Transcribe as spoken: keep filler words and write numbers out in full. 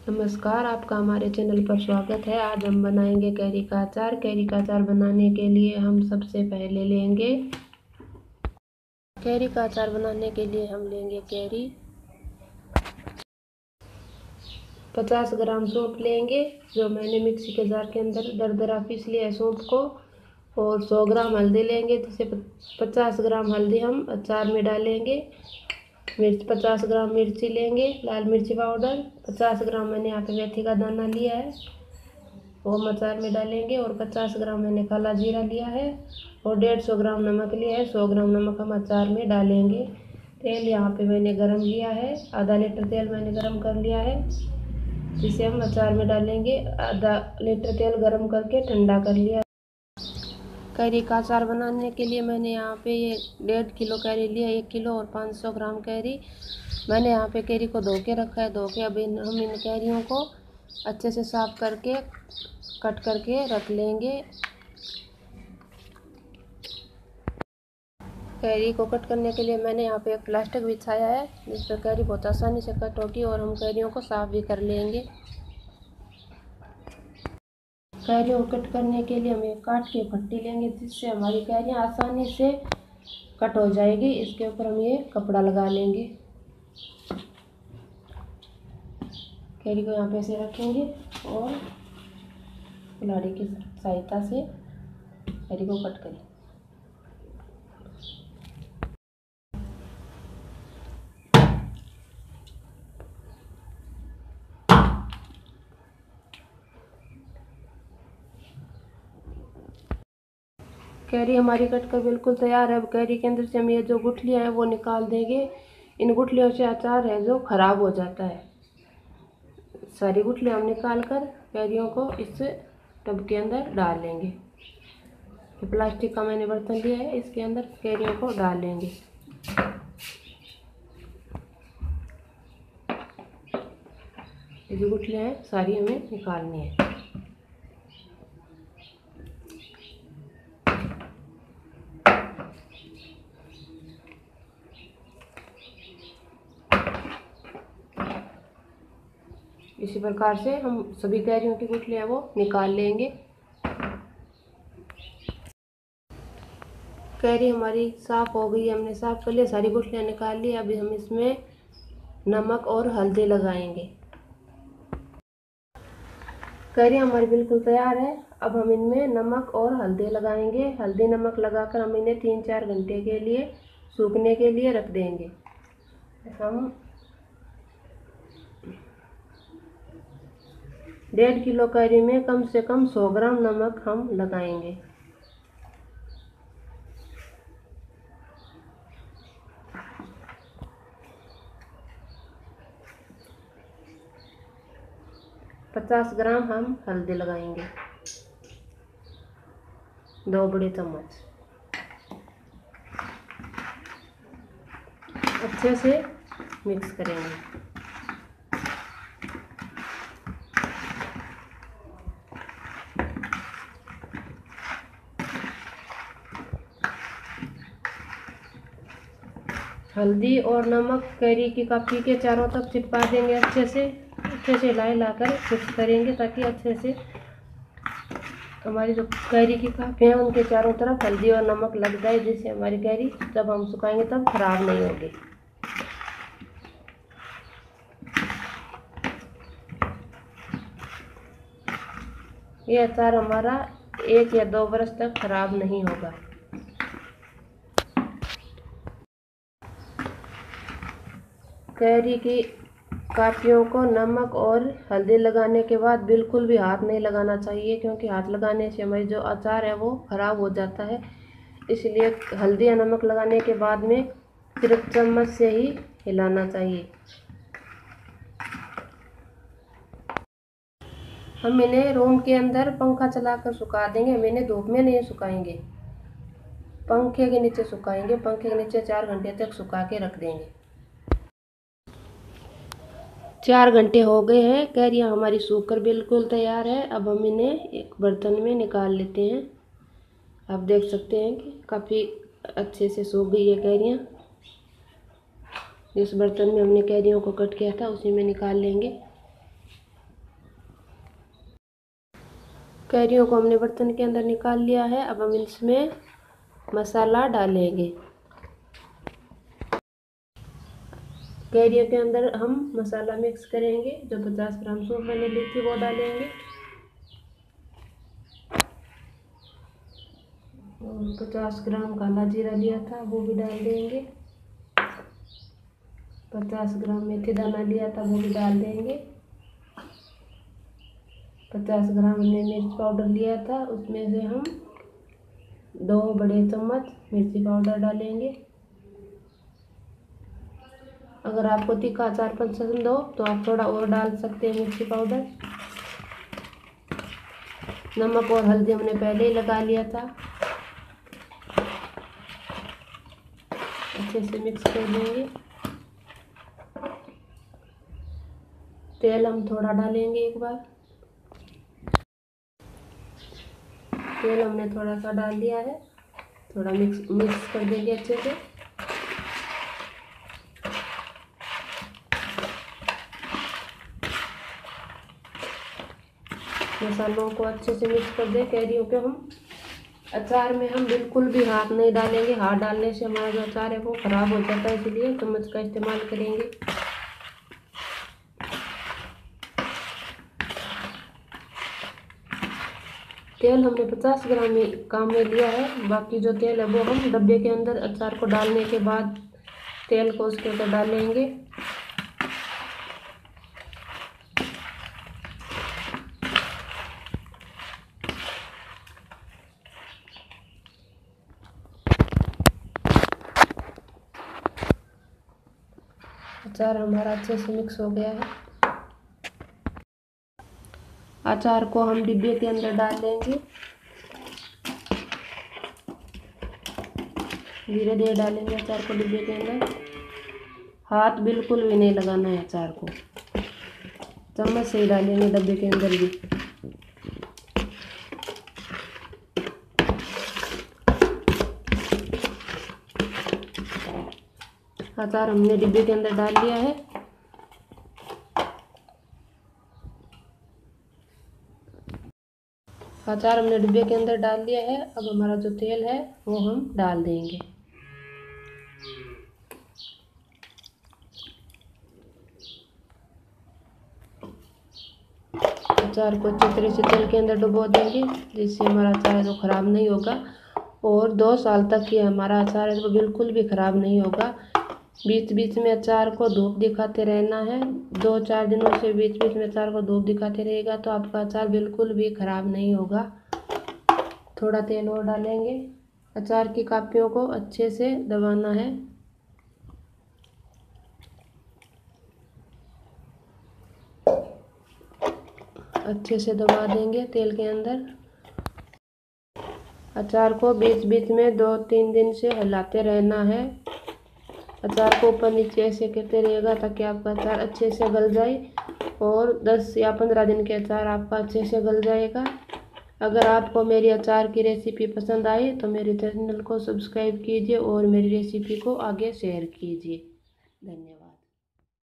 नमस्कार, आपका हमारे चैनल पर स्वागत है। आज हम बनाएंगे कैरी का अचार। कैरी का अचार बनाने के लिए हम सबसे पहले लेंगे कैरी का अचार बनाने के लिए हम लेंगे कैरी, पचास ग्राम सौंफ लेंगे जो मैंने मिक्सी के जार के अंदर दरदरा पीस लिया है सौंफ को, और सौ ग्राम हल्दी लेंगे जिसे पचास ग्राम हल्दी हम अचार में डालेंगे। मिर्च पचास ग्राम मिर्ची लेंगे, लाल मिर्ची पाउडर पचास ग्राम मैंने यहाँ पे मेथी का दाना लिया है वो हम अचार में डालेंगे, और पचास ग्राम मैंने काला जीरा लिया है और डेढ़ सौ ग्राम नमक लिया है। सौ ग्राम नमक हम अचार में डालेंगे। तेल यहाँ पे मैंने गरम लिया है, आधा लीटर तेल मैंने गरम कर लिया है जिसे हम अचार में डालेंगे। आधा लीटर तेल गरम करके ठंडा कर लिया। कैरी का अचार बनाने के लिए मैंने यहाँ पे ये डेढ़ किलो कैरी लिया, एक किलो और पाँच सौ ग्राम कैरी मैंने यहाँ पे कैरी को धो के रखा है। धो के अब इन हम इन कैरियों को अच्छे से साफ करके कट करके रख लेंगे। कैरी को कट करने के लिए मैंने यहाँ पे एक प्लास्टिक बिछाया है जिस पर कैरी बहुत आसानी से कट होगी, और हम कैरियों को साफ भी कर लेंगे। कैरियों को कट करने के लिए हम एक काट के पट्टी लेंगे जिससे हमारी कैरियाँ आसानी से कट हो जाएगी। इसके ऊपर हम ये कपड़ा लगा लेंगे। कैरी को यहाँ पे ऐसे रखेंगे और कुल्हाड़ी की सहायता से कैरी को कट करें। कैरी हमारी कट कर बिल्कुल तैयार है। अब कैरी के अंदर से हम ये जो गुठलियाँ हैं वो निकाल देंगे। इन गुठलियों से अचार है जो खराब हो जाता है। सारी गुठलियाँ हम निकाल कर कैरियों को इस टब के अंदर डाल लेंगे। ये प्लास्टिक का मैंने बर्तन लिया है, इसके अंदर कैरियों को डाल लेंगे। ये जो गुठलियाँ हैं सारी हमें निकालनी है। इसी प्रकार से हम सभी कैरियों की गुठलियाँ वो निकाल लेंगे। कैरी हमारी साफ़ हो गई, हमने साफ़ कर लिया, सारी गुठलियाँ निकाल ली। अभी हम इसमें नमक और हल्दी लगाएंगे। कैरी हमारी बिल्कुल तैयार है। अब हम इनमें नमक और हल्दी लगाएंगे। हल्दी नमक लगाकर हम इन्हें तीन चार घंटे के लिए सूखने के लिए रख देंगे। हम डेढ़ किलो कैरी में कम से कम सौ ग्राम नमक हम लगाएंगे। पचास ग्राम हम हल्दी लगाएंगे, दो बड़े चम्मच। अच्छे से मिक्स करेंगे। हल्दी और नमक कैरी की कापी के चारों तरफ चिपका देंगे। अच्छे से अच्छे से हिला हिलाकर मिक्स करेंगे ताकि अच्छे से हमारी जो कैरी की कापी हैं उनके चारों तरफ हल्दी और नमक लग जाए, जिससे हमारी कैरी जब हम सुखाएंगे तब खराब नहीं होगी। ये अचार हमारा एक या दो बरस तक खराब नहीं होगा। कैरी की कापियों को नमक और हल्दी लगाने के बाद बिल्कुल भी हाथ नहीं लगाना चाहिए, क्योंकि हाथ लगाने से हमारी जो अचार है वो ख़राब हो जाता है। इसलिए हल्दी या नमक लगाने के बाद में सिर्फ चम्मच से ही हिलाना चाहिए। हम इन्हें रूम के अंदर पंखा चलाकर सुखा देंगे। हम इन्हें धूप में नहीं सुखाएंगे, पंखे के नीचे सुखाएंगे। पंखे के नीचे चार घंटे तक सुखा के रख देंगे। चार घंटे हो गए हैं, कैरियाँ हमारी सूखकर बिल्कुल तैयार है। अब हम इन्हें एक बर्तन में निकाल लेते हैं। आप देख सकते हैं कि काफ़ी अच्छे से सूख गई है कैरियाँ। जिस बर्तन में हमने कैरियों को कट किया था उसी में निकाल लेंगे। कैरियों को हमने बर्तन के अंदर निकाल लिया है। अब हम इसमें मसाला डालेंगे। कैरियों के अंदर हम मसाला मिक्स करेंगे। जो पचास ग्राम सौंफ मैंने ली थी वो डालेंगे, और पचास ग्राम काला जीरा लिया था वो भी डाल देंगे। पचास ग्राम मेथी दाना लिया था वो भी डाल देंगे। पचास ग्राम हमने मिर्च पाउडर लिया था, उसमें से हम दो बड़े चम्मच मिर्ची पाउडर डालेंगे। अगर आपको तीखा अचार पसंद हो तो आप थोड़ा और डाल सकते हैं मिर्ची पाउडर। नमक और हल्दी हमने पहले ही लगा लिया था। अच्छे से मिक्स कर देंगे। तेल हम थोड़ा डालेंगे एक बार। तेल हमने थोड़ा सा डाल दिया है। थोड़ा मिक्स मिक्स कर देंगे अच्छे से। मसालों को अच्छे से मिक्स कर दें। कैरियों के हम अचार में हम बिल्कुल भी हाथ नहीं डालेंगे। हाथ डालने से हमारा जो अचार है वो खराब हो जाता है, इसलिए चम्मच का इस्तेमाल करेंगे। तेल हमने पचास ग्राम काम में लिया है। बाकी जो तेल है वो हम डब्बे के अंदर अचार को डालने के बाद तेल को उसके अंदर डालेंगे। अचार हमारा अच्छे से मिक्स हो गया है। अचार को हम डिब्बे के अंदर डाल देंगे। धीरे धीरे डालेंगे अचार को डिब्बे के अंदर। हाथ बिल्कुल भी नहीं लगाना है अचार को, चम्मच से ही डालेंगे डब्बे के अंदर भी। अचार हमने डिब्बे के अंदर डाल लिया है। अचार हमने डिब्बे के अंदर डाल दिया है। अब हमारा जो तेल है वो हम डाल देंगे। अचार को अच्छी तरह से तेल के अंदर डुबो देंगे, जिससे हमारा अचार है जो ख़राब नहीं होगा, और दो साल तक ये हमारा अचार है वो बिल्कुल भी ख़राब नहीं होगा। बीच बीच में अचार को धूप दिखाते रहना है। दो चार दिनों से बीच बीच में अचार को धूप दिखाते रहेगा तो आपका अचार बिल्कुल भी ख़राब नहीं होगा। थोड़ा तेल और डालेंगे। अचार की कापियों को अच्छे से दबाना है। अच्छे से दबा देंगे तेल के अंदर। अचार को बीच बीच में दो तीन दिन से हिलाते रहना है। अचार को ऊपर नीचे ऐसे करते रहेगा ताकि आपका अचार अच्छे से गल जाए, और दस या पंद्रह दिन के अचार आपका अच्छे से गल जाएगा। अगर आपको मेरी अचार की रेसिपी पसंद आए तो मेरे चैनल को सब्सक्राइब कीजिए और मेरी रेसिपी को आगे शेयर कीजिए। धन्यवाद।